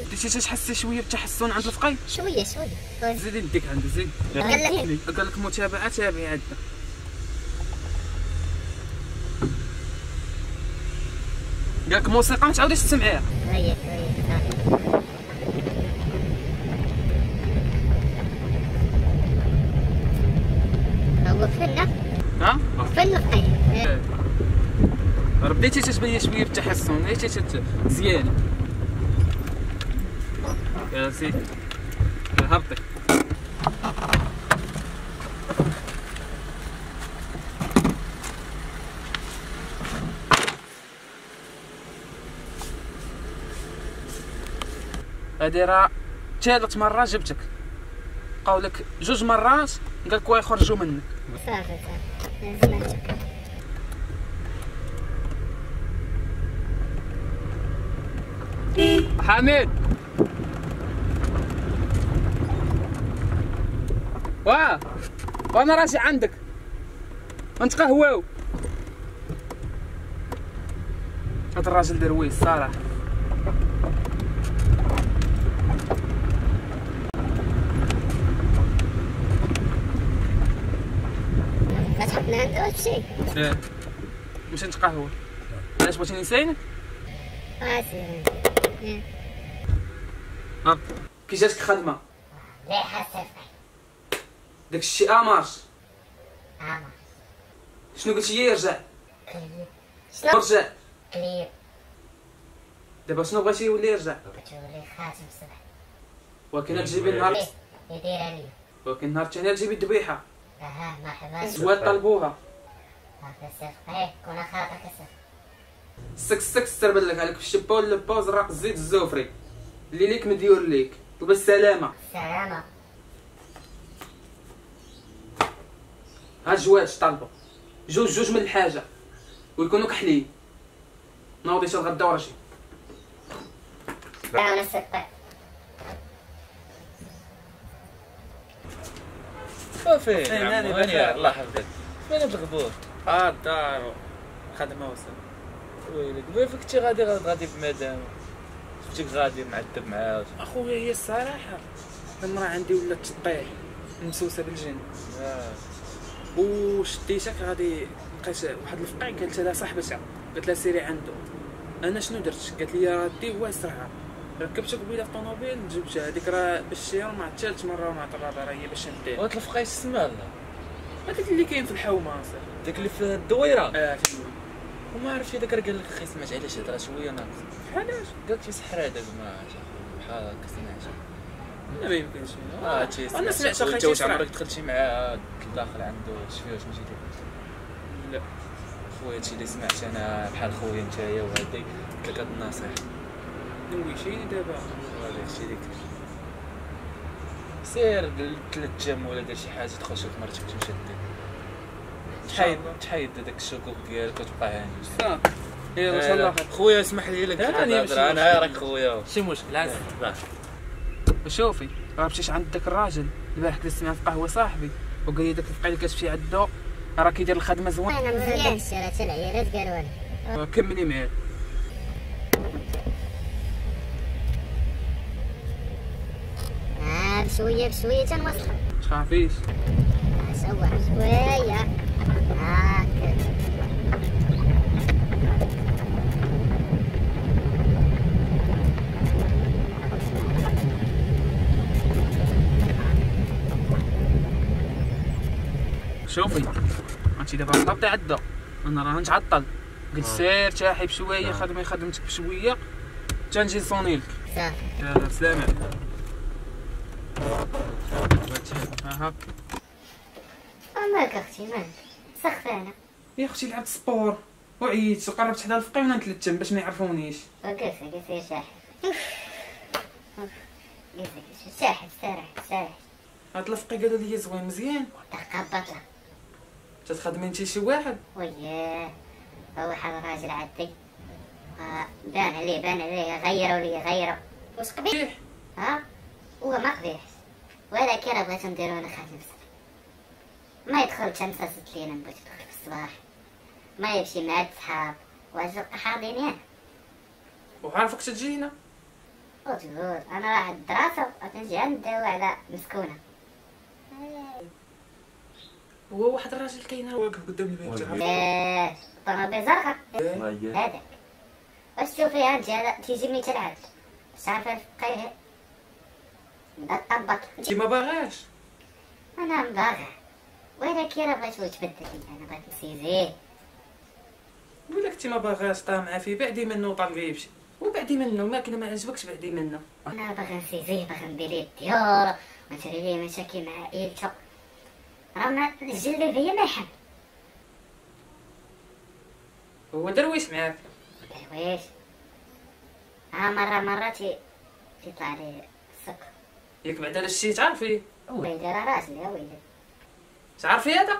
بديتي تحسي شويه بالتحسن عند الفقي؟ شويه زيدي يديك عنده زيد. قال لك متابعه تابعي عندنا. قال لك موسيقى ما تعاوديش تسمعيها. هي هو فلنا ها؟ فلنا فقيه. بديتي تتبين شويه بالتحسن، بديتي مزيان. يا سيدي هبطي. هادي راه ثالث مرة جبتك، بقاو لك 2 مرات قالك يخرجوا منك. صافي زمانتك. حميد وانا راسي عندك نتقهواو. هاد الراجل درويش صراحة. كتحطنا عنده هادشي. مش نتقهوى. علاش بغيتي نسينك؟ سير. كي جاتك الخدمة؟ مليحة صافي. داكشي مارش. شنو قلتي لي؟ رجع. شنو؟ رجع. كليب. دابا شنو بغيتي يولي يرجع؟ بغيت يولي خاتم الصبح. ولكن تجيبي النهار يديرها ليا. ولكن النهار الثاني تجيبي الذبيحة. ما حباش. زواد طلبوها. صافي كون خاطرك صافي. السك استربل عليك في الشبه ولا باوز راق الزيت الزوفري اللي ليك مديور ليك. طلب السلامة. السلامة. ها جواج طلبوا جوج من الحاجة ويكونوا كحلين. نوضي تغدا ورجي. انا السقي. صافي ناني بخير الله يحفظك. فين الغبور؟ الدار خدمة وصل. ويلك وين كنتي غادي بمدام؟ شفتيك غادي معذب معاها. اخويا هي الصراحة المرأة عندي ولات تطيح ممسوسة بالجن. وشديتك غادي لقيت واحد الفقاع قالت لها صاحبتها قالت لها سيري عنده. انا شنو درت؟ قالت لي راه دي هو يسرعها. ركبتك قبيله في الطوموبيل جبتها هذيك راه باش تسير مع الثالث مره ومع الرابعه راه هي باش ندير. وهاد الفقايس تسمى لا؟ هذاك اللي كاين في الحومه اصاحبي. داك اللي في الدويره. تما. وما عرفتش هذاك راه قال لك اخي سمعت علاش هضره شويه ناقص. علاش؟ قالت شي سحر هذاك ما بحال هكا سمعت. لا ما يمكنش. هادشي انا سمعت اخي. اخي واش عمرك دخلتي معاه داخل عنده شفيه واش مشيتي؟ لا خويا هادشي اللي سمعت انا بحال خويا نتايا وهادي قلت لك هاد النصيحه. نويشيني دابا. هادشي اللي كاين. سير 3 ايام ولا دير شي حاجه تدخل شوف مرتك تمشي دير. تحيد داك الشكوك ديالك وتبقى هاني. صافي يلا ان شاء الله خير. خويا اسمح لي لك انا راك خويا. شي مشكل عاد. شوفي راه مشيت عند داك الراجل البارح كنت سمعت في قهوه صاحبي وقال لي داك الفقيه اللي كتمشي عنده راه كيدير الخدمه زوينه. انا مزيان الشرات العيالات قالوا لي. كملي معاه. بشويه تنوصل. تخافيش. سوا شويه هاكا. شوفي انتي دابا هبطي عدا انا راه نتعطل. قلت سير تاحي بشويه خدمي خدمتك بشويه تنجي نصونيلك. صافي يلا سلام عليكم. ها مالك اختي مالك سخفانه يا اختي لعبت سبور وعييت وقربت حدا الفقيه وانا نتلتم باش ما يعرفونيش. قلت شاحب شاحب سارح. هاد الفقيه قالوا لي زوين مزيان. تقبط له. تتخدمي انتي شي واحد؟ وياه هو واحد راجل عادي بان عليه غيروا واش قبيح؟ هو ما قبيحش ولكن راه بغيت نديرو انا خادم صافي. ما يدخل شمسة 6 لينا بغيت يدخل في الصباح ما يمشي مع الصحاب واش حاضرين ياه. وعارفك تجينا وتقول انا راح الدراسه وتنجي عندها على مسكونه. هو واحد الراجل كاين واقف قدام البيت لا طوموبيل زرقاء هذاك. واش تشوف فيها انت هذا تيجي من تلعب عارفه فقيه بدا طبق. انت ما باغاش؟ انا مباغي ولكن راه بغيت تبدل لي، انا بغيت نسيزيه. ولا كنتي ما باغاش طامعه فيه بعدي منه وطلبيه يمشي وبعدي منه ما عجبكش بعدي منه. انا باغي نسيزيه، باغي ندير ليه الديور ونشري ليه مشاكل مع عائلته. راه ما الجلابيه ما يحب. هو درويش معاك؟ درويش مرة تيطلع لي السكر. ياك بعدا هادشي تعرفي؟ ويلي راه راجلي يا ويلي. تعرفي هذا؟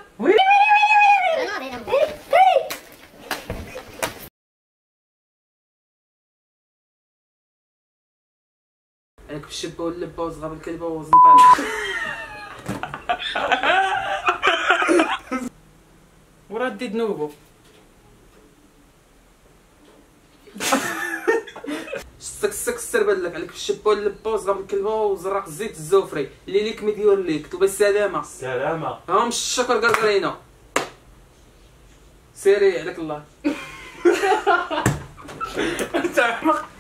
عليك بالشبه واللبه وصغاب الكلبه وزنطال. وراه دي ذنوبو. السك السربل لك عليك بالشبه واللبه وصغاب الكلبه وزرق الزيت الزوفري اللي ليك مديور ليك. طلب السلامه. السلامة. هاهم الشكر قرقرينا. سيري عليك الله. انت احمق.